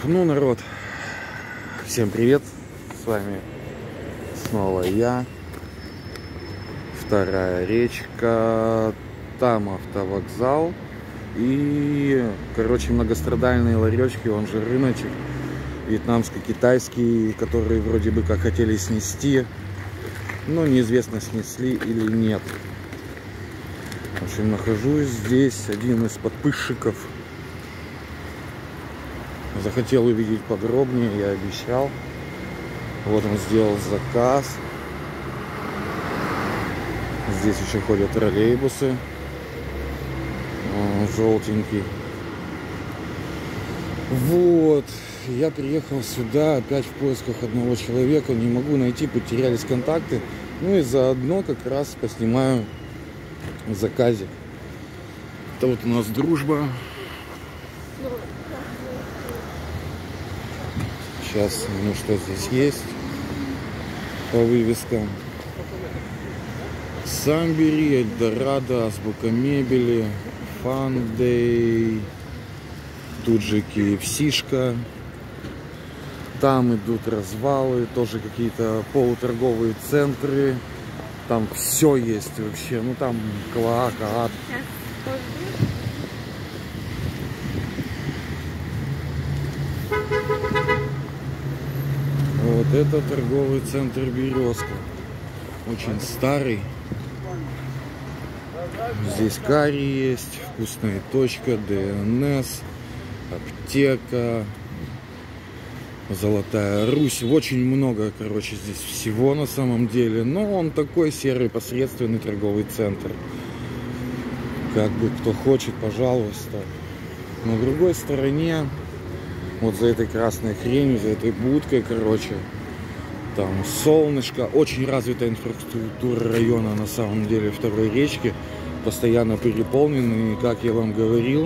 Ну, народ, всем привет, с вами снова я, Вторая речка, там автовокзал и, короче, многострадальные ларечки, он же рыночек, вьетнамско-китайский, которые вроде бы как хотели снести, но неизвестно, снесли или нет. В общем, нахожусь здесь, один из подписчиков захотел увидеть подробнее, я обещал. Вот он сделал заказ. Здесь еще ходят троллейбусы. Желтенький. Вот. Я приехал сюда опять в поисках одного человека. Не могу найти, потерялись контакты. Ну и заодно как раз поснимаю заказик. Это вот у нас дружба. Сейчас, ну что здесь есть по вывескам. Самбери, Эльдорадо, Азбука мебели, Фандей, тут же KFC-шка. Там идут развалы, тоже какие-то полуторговые центры. Там все есть вообще. Ну там клоака, ад. Вот это торговый центр Березка. Очень старый. Здесь карри есть, вкусная точка, ДНС, аптека, Золотая Русь. Очень много, короче, здесь всего на самом деле. Но он такой серый, посредственный торговый центр. Как бы кто хочет, пожалуйста. На другой стороне, вот за этой красной хренью, за этой будкой, короче, там солнышко, очень развитая инфраструктура района на самом деле Второй речки, постоянно переполнены, и как я вам говорил,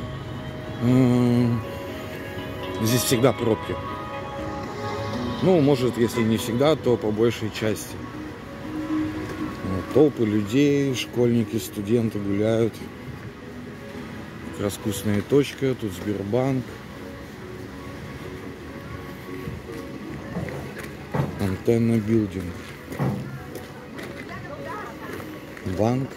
здесь всегда пробки. Ну, может, если не всегда, то по большей части. Вот, толпы людей, школьники, студенты гуляют. Как раз вкусная точка, тут Сбербанк. Антенна билдинг. Банк.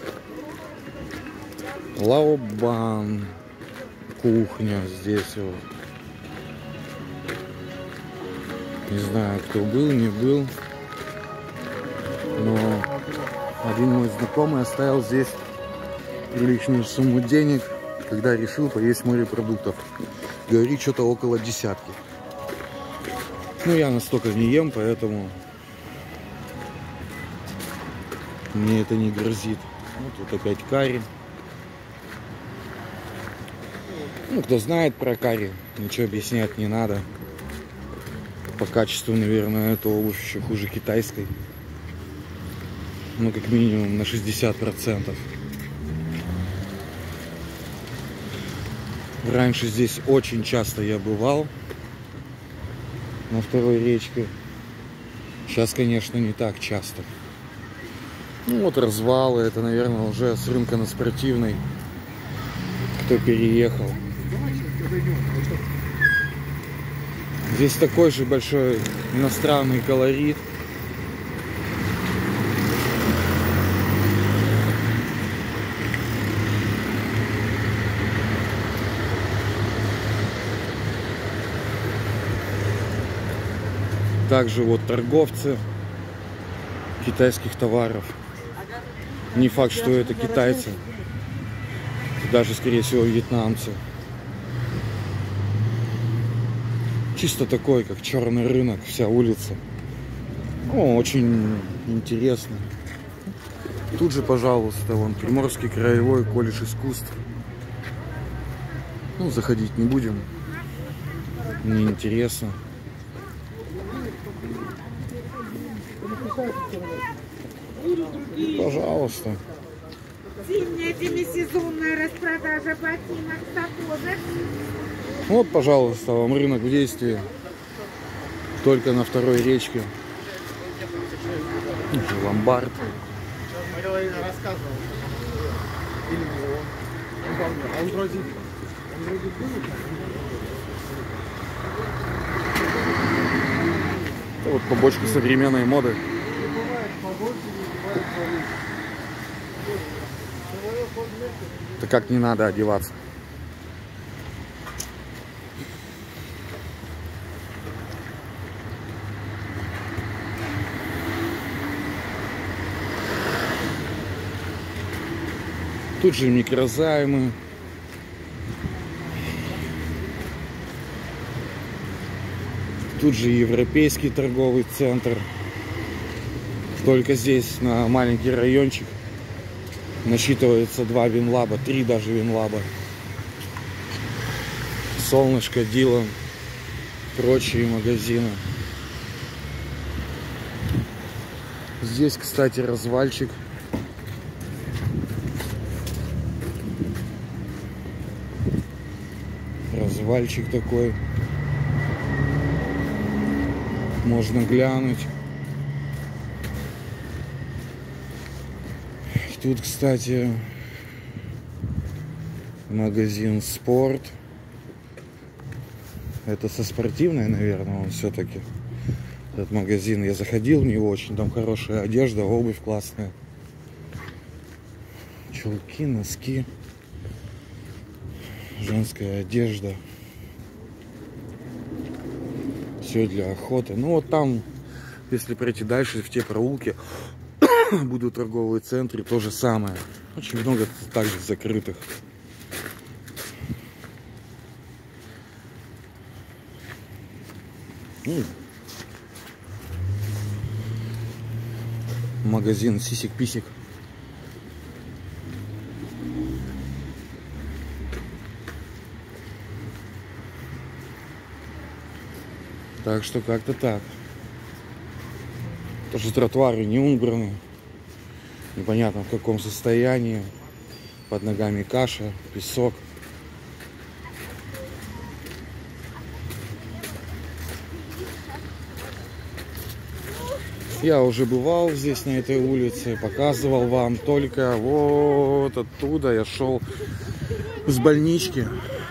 Лаобан. Кухня здесь вот. Не знаю, кто был, не был. Но один мой знакомый оставил здесь приличную сумму денег, когда решил поесть морепродуктов. Говорит, что-то около 10. Ну, я настолько не ем, поэтому мне это не грозит. Вот тут опять карри. Ну, кто знает про карри, ничего объяснять не надо. По качеству, наверное, эта обувь еще хуже китайской. Ну, как минимум на 60%. Раньше здесь очень часто я бывал. На Второй речке. Сейчас, конечно, не так часто. Ну вот развалы, это, наверное, уже с рынка на Спортивной, кто переехал. Здесь такой же большой иностранный колорит. Также вот торговцы китайских товаров. Не факт, что это китайцы. Даже, скорее всего, вьетнамцы. Чисто такой, как черный рынок, вся улица. О, очень интересно. Тут же, пожалуйста, вон Приморский краевой колледж искусств. Ну, заходить не будем. Мне интересно. Пожалуйста. Зимняя демисезонная распродажа ботинок, сапожек. Вот, пожалуйста, вам рынок в действии. Только на Второй речке. Ломбард. Вот побочка современной моды. Это как не надо одеваться. Тут же микрозаймы. Тут же европейский торговый центр. Только здесь на маленький райончик насчитывается 2 Винлаба, 3 даже Винлаба. Солнышко, Дилан, прочие магазины. Здесь, кстати, развальчик. Развальчик такой. Можно глянуть. Тут, кстати, магазин «Спорт». Это со спортивной, наверное, он все-таки. Этот магазин, я заходил в него, очень там хорошая одежда, обувь классная. Чулки, носки. Женская одежда. Все для охоты. Ну вот там, если пройти дальше в те проулки, будут торговые центры, то же самое. Очень много также закрытых. Магазин сисик-писик. Так что как-то так. Тоже тротуары не убраны. Непонятно в каком состоянии. Под ногами каша, песок. Я уже бывал здесь, на этой улице, показывал вам, только вот оттуда я шел с больнички,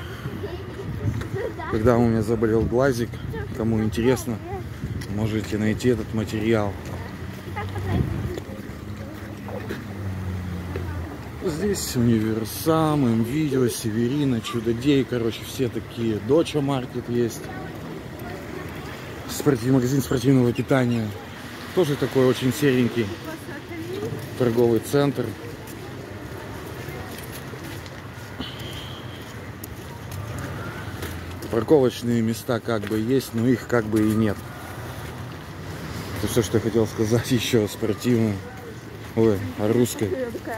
когда у меня заболел глазик. Кому интересно, можете найти этот материал. Здесь Универсам, МВидео, Северина, Чудодей, короче, все такие. Доча Маркет есть. Магазин спортивного питания. Тоже такой очень серенький торговый центр. Парковочные места как бы есть, но их как бы и нет. Это все, что я хотел сказать еще спортивно. Ой, о русской.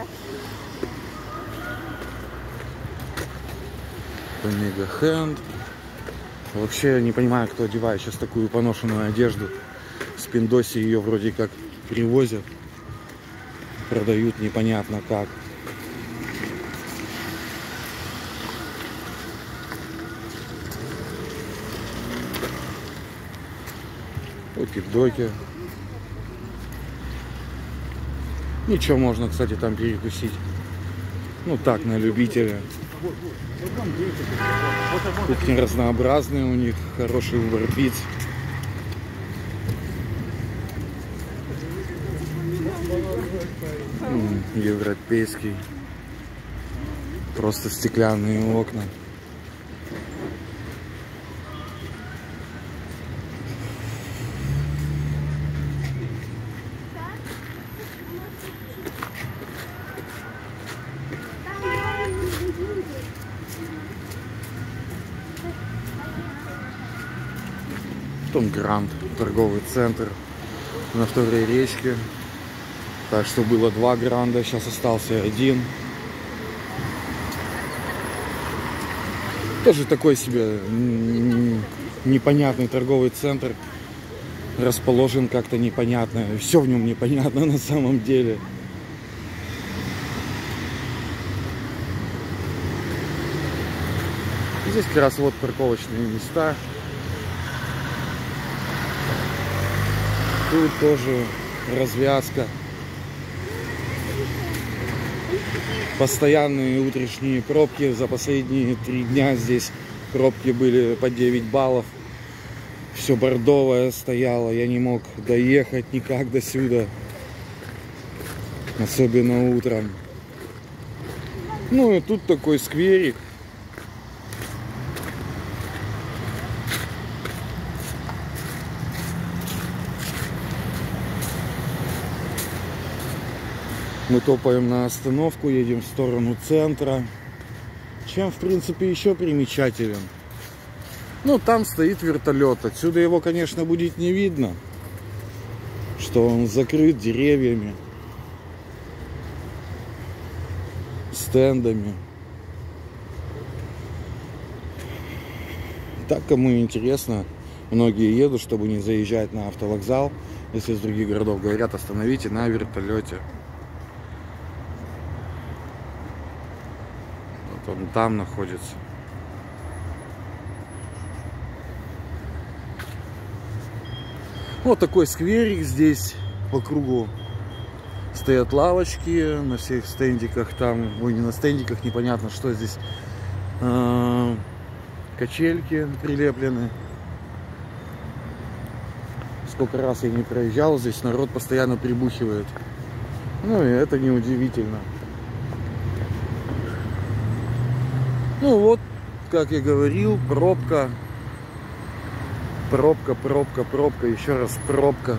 Омега Хенд. Вообще не понимаю, кто одевает сейчас такую поношенную одежду. С Пиндоси ее вроде как привозят. Продают непонятно как. Оки-доки. Ничего, можно, кстати, там перекусить. Ну так, на любителя. Кухни разнообразные у них, хороший выбор пиц. Европейский. Просто стеклянные окна. Потом Гранд, торговый центр на Второй речке. Так что было 2 Гранда, сейчас остался 1. Тоже такой себе непонятный торговый центр. Расположен как-то непонятно. Все в нем непонятно на самом деле. Здесь как раз вот парковочные места. Тут тоже развязка. Постоянные утренние пробки. За последние 3 дня здесь пробки были по 9 баллов. все бордовое стояло, я не мог доехать никак до сюда, особенно утром. Ну и тут такой скверик. Мы топаем на остановку, едем в сторону центра. Чем, в принципе, еще примечателен? Ну, там стоит вертолет. Отсюда его, конечно, будет не видно, что он закрыт деревьями, стендами. Так, кому интересно, многие едут, чтобы не заезжать на автовокзал. Если из других городов говорят, остановите на вертолете. Вот он там находится. Вот такой скверик здесь по кругу. Стоят лавочки на всех стендиках там. Ой, не на стендиках, непонятно, что здесь. Качельки прилеплены. Сколько раз я не проезжал, здесь народ постоянно прибухивает. Ну и это неудивительно. Ну вот, как я говорил, пробка. Пробка, пробка, пробка, еще раз пробка.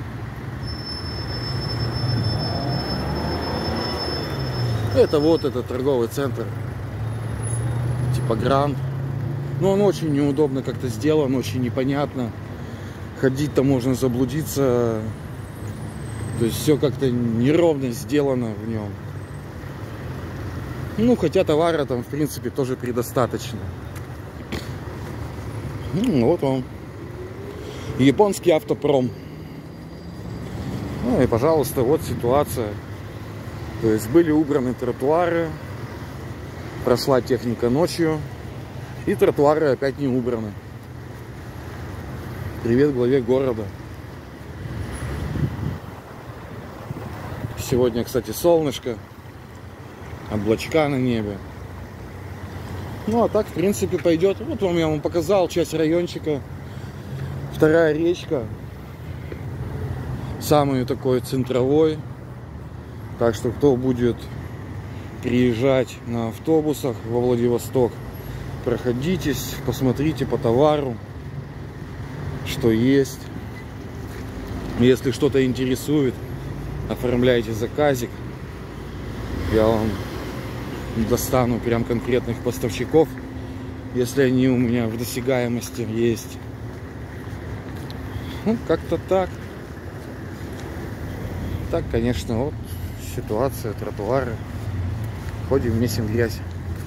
Это вот этот торговый центр. Типа Гранд. Но он очень неудобно как-то сделан, очень непонятно. Ходить-то можно заблудиться. То есть все как-то неровно сделано в нем. Ну, хотя товара там, в принципе, тоже предостаточно. Вот он. Японский автопром. Ну и, пожалуйста, вот ситуация. То есть были убраны тротуары. Прошла техника ночью. И тротуары опять не убраны. Привет главе города. Сегодня, кстати, солнышко. Облачка на небе. Ну, а так, в принципе, пойдет. Вот я вам показал часть райончика. Вторая речка. Самый такой центровой. Так что, кто будет приезжать на автобусах во Владивосток, проходитесь, посмотрите по товару, что есть. Если что-то интересует, оформляйте заказик. Я вам достану прям конкретных поставщиков, если они у меня в досягаемости есть. Ну, как-то так. Так, конечно, вот ситуация, тротуары. Ходим, месим грязь.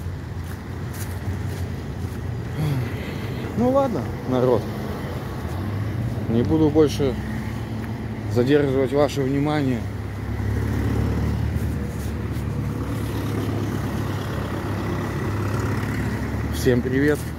Ну ладно, народ. Не буду больше задерживать ваше внимание. Всем привет.